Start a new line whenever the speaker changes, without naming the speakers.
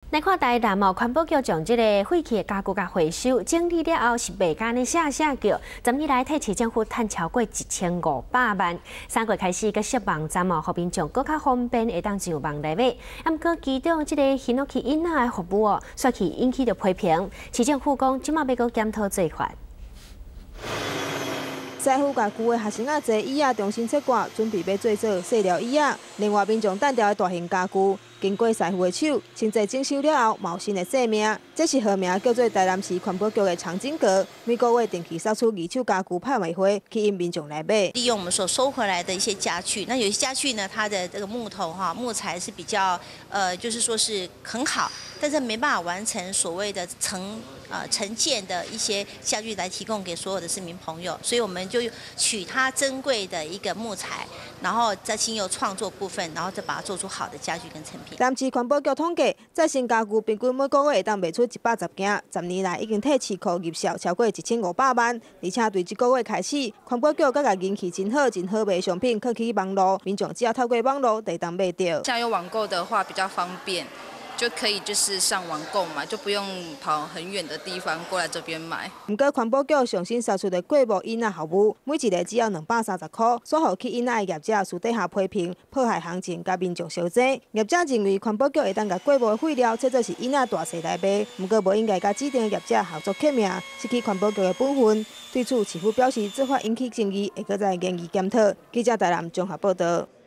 来看台南哦，环保局将这个废弃的家具甲回收整理了后，是袂干的下叫，今年来替市政府赚超过1500万。3月开始，佮设网站哦，互民众更较方便会当上网来买。啊，毋过其中这个行路去囡仔的服务哦，煞去引起着批评。市政府讲，即马要搁检讨做法。
师傅甲旧的学生仔坐椅仔重新切割，准备要做细料椅仔。另外，民众单调的大型家具，经过师傅的手清洁整修了后，冒新的生命。这是号名叫做台南市环保局的长景阁，每个月定期扫出二手家具拍卖会，吸引民众来买。
利用我们所收回来的一些家具，那有些家具呢，它的这个木头木材是比较就是说是很好，但是没办法完成所谓的承建的一些家具来提供给所有的市民朋友，所以我们就取它珍贵的一个木材，然后再经由创作部分，然后再把它做出好的家具跟成品。
南市环保局统计，再生家具平均每个月会当卖出110件，10年来已经替市库入销超过1500万，而且对这个月开始，环保局更加人气真好卖的商品放去网络，民众只要透过网络就当买到。
现在有网购的话比较方便。 就可以就是上网购买，就不用跑很远的地方过来这边买。
不过环保局上新杀出的过目椅仔服务，每一个只要230块，所互去椅仔的业者私底下批评迫害行情，甲民众相争。业者认为环保局会当甲过目的废料切做是椅仔大细来卖，不过无应该甲指定的业者合作刻名，失去环保局的本分。对此，市府表示，这法引起争议，会搁再研议检讨。记者台南综合报道。